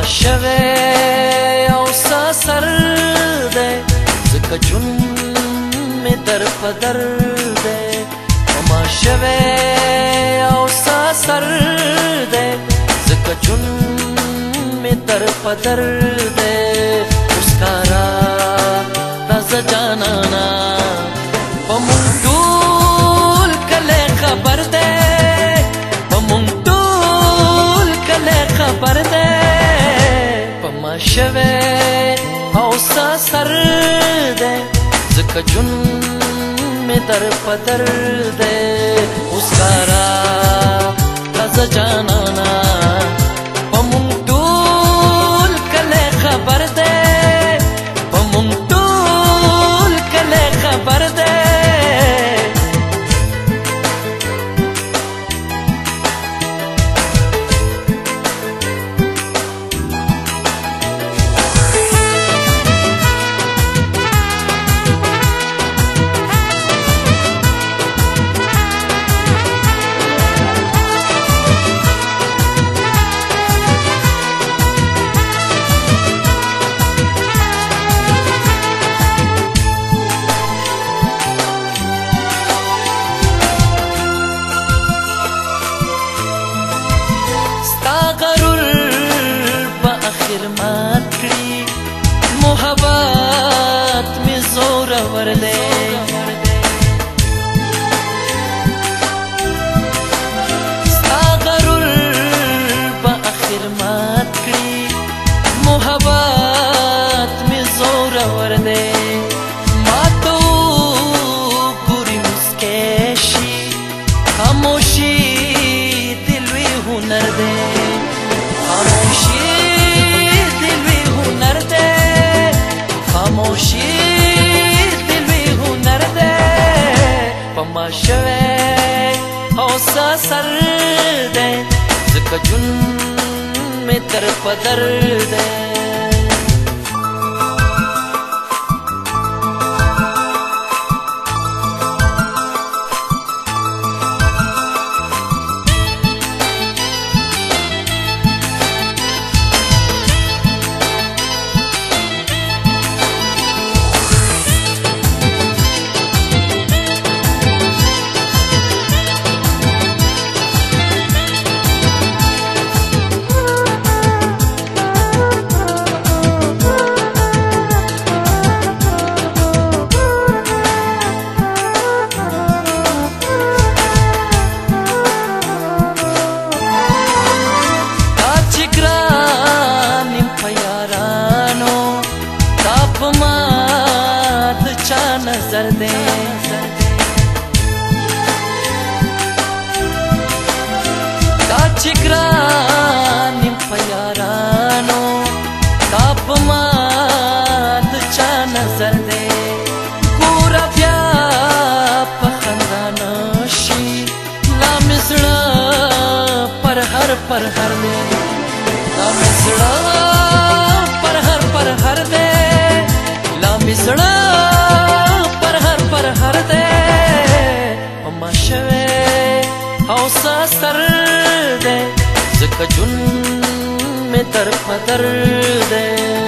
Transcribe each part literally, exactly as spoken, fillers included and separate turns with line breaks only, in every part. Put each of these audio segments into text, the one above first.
شوی او سر دے زکا جن میں در پدر دے وما شوی او سر دے زکا جن میں در پدر دے اسکارا رازا جانانا پمون ټول کلے خبر دے پمون ټول کلے خبر دے پما شوی او سر دے زکا جن میں در پدر دے اسکارا رازا جانانا پمون ټول کلے خبر دے پمون ټول کلے خبر دے مات کړي محبت می زور ور دے ستا غرور په اخر مات کړي محبت می زور ور دے ماتو ګوري مسکه شي خاموشي دل وی هنر دے خاموشي خاموشی دلوی هنر دے پما شوی او سر دے زکا جن میں در پدر دے نظر دے دا چگرانی پیارانو تاپ ماد چا نظر دے گورا بیا پخندانشی لامزڑا پر ہر پر ہر دے لامزڑا پر ہر پر ہر دے لامزڑا هر دے پما شوی او سر دے زکا جن میں در پدر دے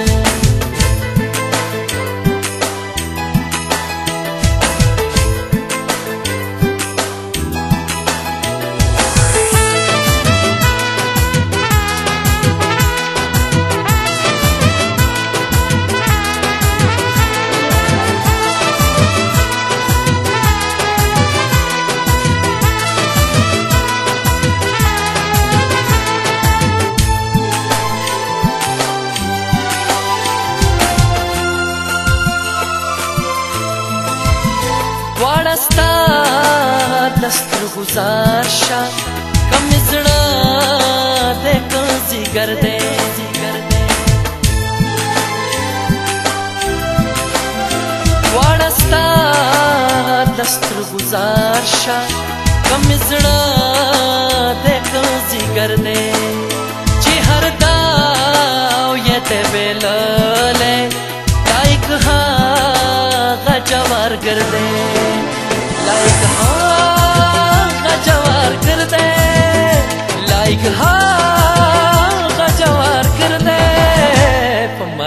وارستا دستر گزار شا کم زڑا دے کنزی گر دے وارستا دستر گزار شا کم زڑا دے کنزی گر دے چی ہر داو یہ تے بیلالے لائک ہاں غجوار گر دے لائک ہاں غجوار گر دے لائک ہاں غجوار گر دے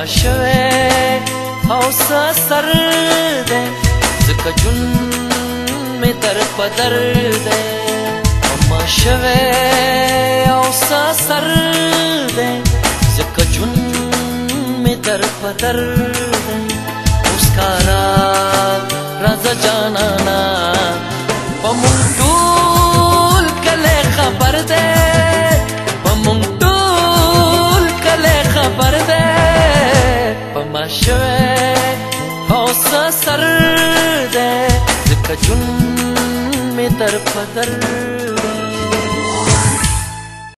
شوه او سر ده زکه جون می در پدر ده پما شوه او سر ده زکه جون می در پدر ده اوس کارا راز جانانا پمون ټول کله خبر ده پمون ټول کله خبر ده پما شوه او سر ده زکه جون می در پدر